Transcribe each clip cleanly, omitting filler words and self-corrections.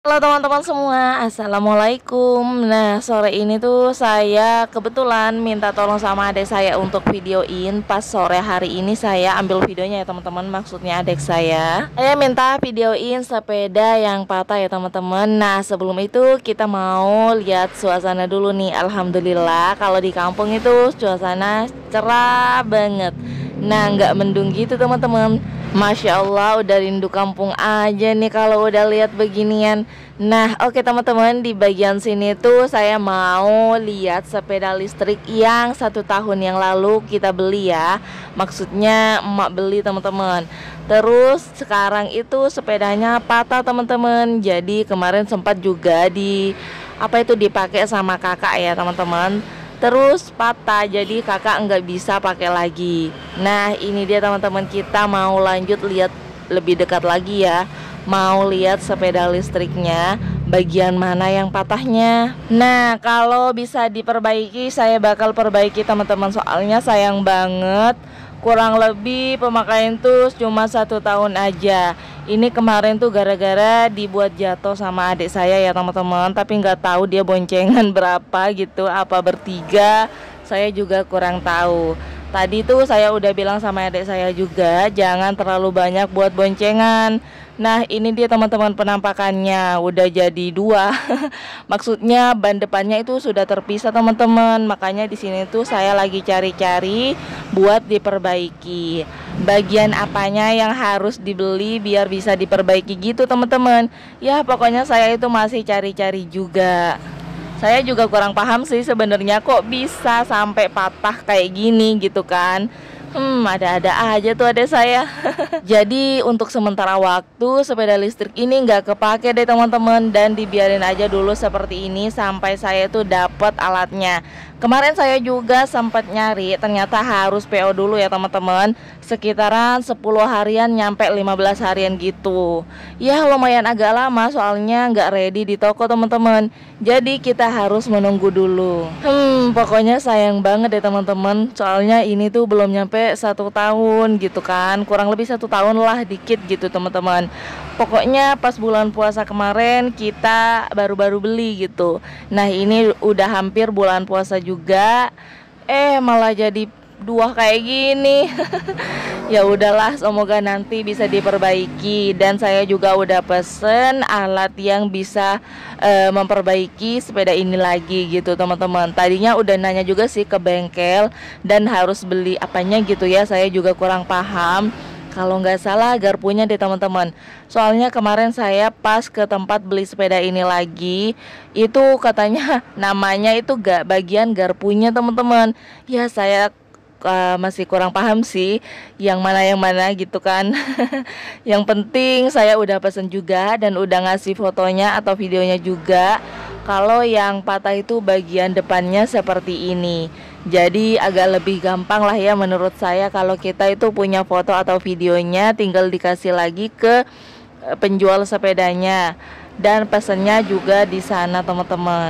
Halo teman-teman semua, assalamualaikum. Nah, sore ini tuh saya kebetulan minta tolong sama adik saya untuk videoin. Pas sore hari ini saya ambil videonya ya teman-teman, maksudnya adik saya minta videoin sepeda yang patah ya teman-teman. Nah, sebelum itu kita mau lihat suasana dulu nih. Alhamdulillah kalau di kampung itu suasana cerah banget. Nah, nggak mendung gitu teman-teman. Masya Allah, udah rindu kampung aja nih kalau udah lihat beginian. Nah, oke teman-teman, di bagian sini tuh saya mau lihat sepeda listrik yang 1 tahun yang lalu kita beli ya. Maksudnya emak beli teman-teman. Terus sekarang itu sepedanya patah teman-teman. Jadi kemarin sempat juga dipakai sama kakak ya teman-teman. Terus patah, jadi kakak nggak bisa pakai lagi. Nah, ini dia teman-teman, kita mau lanjut lihat lebih dekat lagi ya. Mau lihat sepeda listriknya, bagian mana yang patahnya. Nah, kalau bisa diperbaiki saya bakal perbaiki teman-teman. Soalnya sayang banget, kurang lebih pemakaian tuh cuma 1 tahun aja. Ini kemarin tuh gara-gara dibuat jatuh sama adik saya ya teman-teman. Tapi nggak tahu dia boncengan berapa gitu, apa bertiga, saya juga kurang tahu. Tadi tuh saya udah bilang sama adik saya juga, jangan terlalu banyak buat boncengan. Nah, ini dia teman-teman penampakannya, udah jadi dua. Maksudnya ban depannya itu sudah terpisah teman-teman. Makanya di sini tuh saya lagi cari-cari buat diperbaiki. Bagian apanya yang harus dibeli biar bisa diperbaiki gitu teman-teman. Ya pokoknya saya itu masih cari-cari juga. Saya juga kurang paham sih sebenarnya kok bisa sampai patah kayak gini gitu kan. Ada-ada aja tuh adek saya. Jadi untuk sementara waktu sepeda listrik ini nggak kepake deh teman-teman, dan dibiarin aja dulu seperti ini sampai saya tuh dapat alatnya. Kemarin saya juga sempat nyari, ternyata harus PO dulu ya teman-teman. Sekitaran 10 harian nyampe 15 harian gitu. Ya lumayan agak lama soalnya nggak ready di toko teman-teman. Jadi kita harus menunggu dulu. Pokoknya sayang banget deh teman-teman. Soalnya ini tuh belum nyampe 1 tahun gitu kan. Kurang lebih 1 tahun lah dikit gitu teman-teman. Pokoknya pas bulan puasa kemarin kita baru-baru beli gitu. Nah, ini udah hampir bulan puasa juga. Malah jadi dua kayak gini. Ya udahlah, semoga nanti bisa diperbaiki. Dan saya juga udah pesen alat yang bisa memperbaiki sepeda ini lagi gitu teman-teman. Tadinya udah nanya juga sih ke bengkel dan harus beli apanya gitu ya. Saya juga kurang paham. Kalau nggak salah garpunya deh teman-teman. Soalnya kemarin saya pas ke tempat beli sepeda ini lagi, itu katanya namanya itu gak bagian garpunya teman-teman. Ya saya masih kurang paham sih yang mana gitu kan. Yang penting saya udah pesen juga dan udah ngasih fotonya atau videonya juga. Kalau yang patah itu bagian depannya seperti ini. Jadi agak lebih gampang lah ya menurut saya kalau kita itu punya foto atau videonya, tinggal dikasih lagi ke penjual sepedanya dan pesennya juga di sana teman-teman.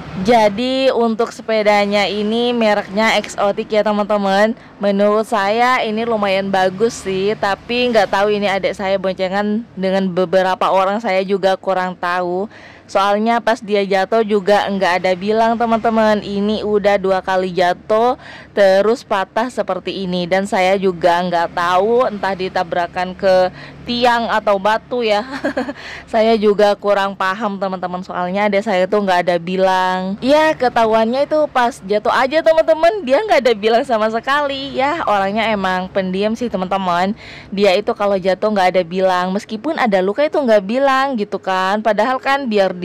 Jadi untuk sepedanya ini mereknya Exotic ya teman-teman. Menurut saya ini lumayan bagus sih, tapi nggak tahu ini adik saya boncengan dengan beberapa orang, saya juga kurang tahu. Soalnya pas dia jatuh juga nggak ada bilang teman-teman. Ini udah 2 kali jatuh terus patah seperti ini. Dan saya juga nggak tahu entah ditabrakan ke tiang atau batu ya. Saya juga kurang paham teman-teman. Soalnya ada saya tuh nggak ada bilang. Ya ketahuannya itu pas jatuh aja teman-teman. Dia nggak ada bilang sama sekali. Ya orangnya emang pendiam sih teman-teman. Dia itu kalau jatuh nggak ada bilang. Meskipun ada luka itu nggak bilang gitu kan. Padahal kan biar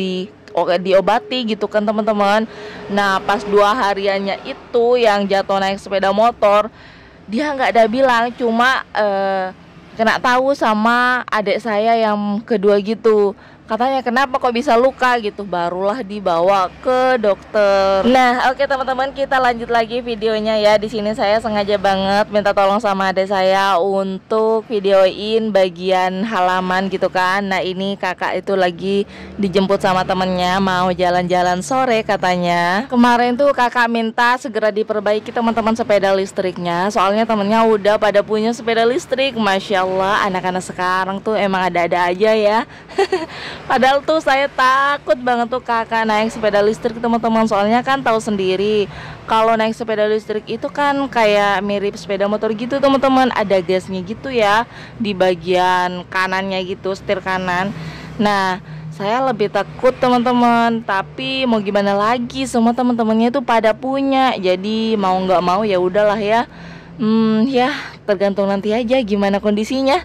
diobati gitu kan teman-teman. Nah pas 2 hariannya itu yang jatuh naik sepeda motor, dia nggak ada bilang, cuma kena tahu sama adik saya yang kedua gitu. Katanya kenapa kok bisa luka gitu, barulah dibawa ke dokter. Nah, oke teman-teman, kita lanjut lagi videonya ya. Di sini saya sengaja banget minta tolong sama adik saya untuk videoin bagian halaman gitu kan. Nah, ini kakak itu lagi dijemput sama temennya mau jalan-jalan sore katanya. Kemarin tuh kakak minta segera diperbaiki teman-teman sepeda listriknya. Soalnya temennya udah pada punya sepeda listrik. Masya Allah, anak-anak sekarang tuh emang ada-ada aja ya. Padahal tuh saya takut banget tuh kakak naik sepeda listrik teman-teman. Soalnya kan tahu sendiri kalau naik sepeda listrik itu kan kayak mirip sepeda motor gitu teman-teman. Ada gasnya gitu ya di bagian kanannya gitu, setir kanan. Nah, saya lebih takut teman-teman. Tapi mau gimana lagi, semua teman-temannya itu pada punya. Jadi mau nggak mau ya udahlah ya. Ya tergantung nanti aja gimana kondisinya.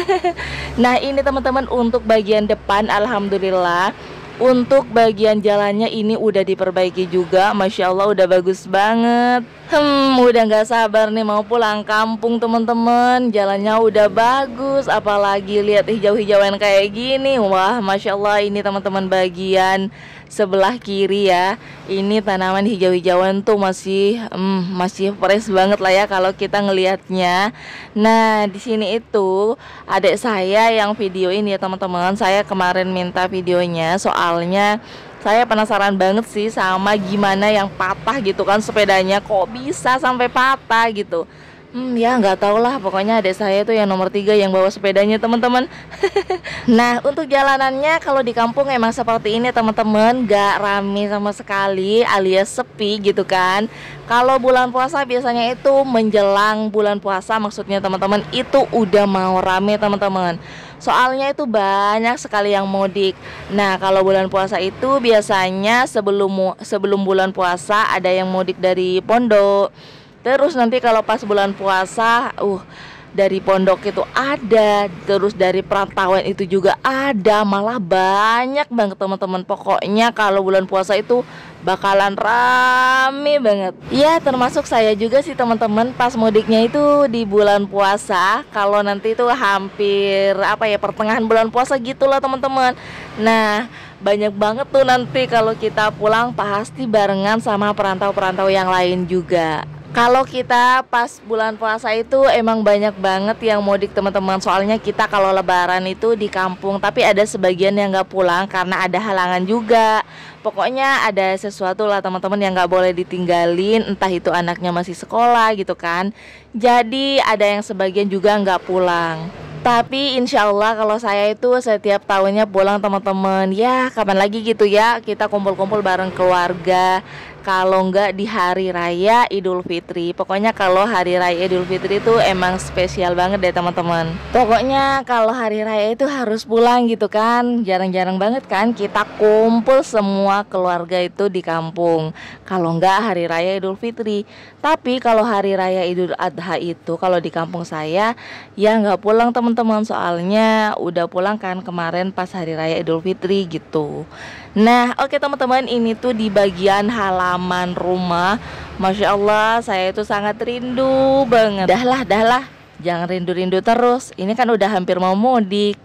Nah ini teman-teman untuk bagian depan, alhamdulillah. Untuk bagian jalannya ini udah diperbaiki juga, Masya Allah udah bagus banget. Udah gak sabar nih mau pulang kampung teman-teman. Jalannya udah bagus, apalagi lihat hijau-hijauan kayak gini. Wah Masya Allah, ini teman-teman bagian sebelah kiri ya. Ini tanaman hijau-hijauan tuh masih fresh banget lah ya kalau kita ngelihatnya. Nah di sini itu adik saya yang videoin ya teman-teman. Saya kemarin minta videonya soalnya saya penasaran banget sih sama gimana yang patah gitu kan sepedanya, kok bisa sampai patah gitu. Ya nggak tau lah, pokoknya adik saya tuh yang nomor 3 yang bawa sepedanya teman-teman. Nah untuk jalanannya kalau di kampung emang seperti ini teman-teman, gak rame sama sekali alias sepi gitu kan. Kalau bulan puasa biasanya itu menjelang bulan puasa, maksudnya teman-teman itu udah mau rame teman-teman. Soalnya itu banyak sekali yang mudik. Nah kalau bulan puasa itu biasanya sebelum bulan puasa ada yang mudik dari pondok. Terus nanti kalau pas bulan puasa, dari pondok itu ada, terus dari perantauan itu juga ada, malah banyak banget teman-teman. Pokoknya kalau bulan puasa itu bakalan rame banget. Ya termasuk saya juga sih teman-teman, pas mudiknya itu di bulan puasa. Kalau nanti itu hampir pertengahan bulan puasa gitulah teman-teman. Nah banyak banget tuh nanti kalau kita pulang pasti barengan sama perantau-perantau yang lain juga. Kalau kita pas bulan puasa itu emang banyak banget yang mudik teman-teman. Soalnya kita kalau lebaran itu di kampung, tapi ada sebagian yang nggak pulang karena ada halangan juga. Pokoknya ada sesuatu lah teman-teman yang nggak boleh ditinggalin, entah itu anaknya masih sekolah gitu kan. Jadi ada yang sebagian juga nggak pulang. Tapi insya Allah kalau saya itu setiap tahunnya pulang teman-teman. Ya kapan lagi gitu ya kita kumpul-kumpul bareng keluarga. Kalau nggak di hari raya Idul Fitri. Pokoknya kalau hari raya Idul Fitri itu emang spesial banget deh teman-teman. Pokoknya kalau hari raya itu harus pulang gitu kan. Jarang-jarang banget kan kita kumpul semua keluarga itu di kampung. Kalau nggak hari raya Idul Fitri. Tapi kalau hari raya Idul Adha itu kalau di kampung saya ya nggak pulang teman-teman. Soalnya udah pulang kan kemarin pas hari raya Idul Fitri gitu. Nah oke teman-teman, ini tuh di bagian halaman rumah. Masya Allah saya itu sangat rindu banget. Dah lah jangan rindu-rindu terus. Ini kan udah hampir mau mudik.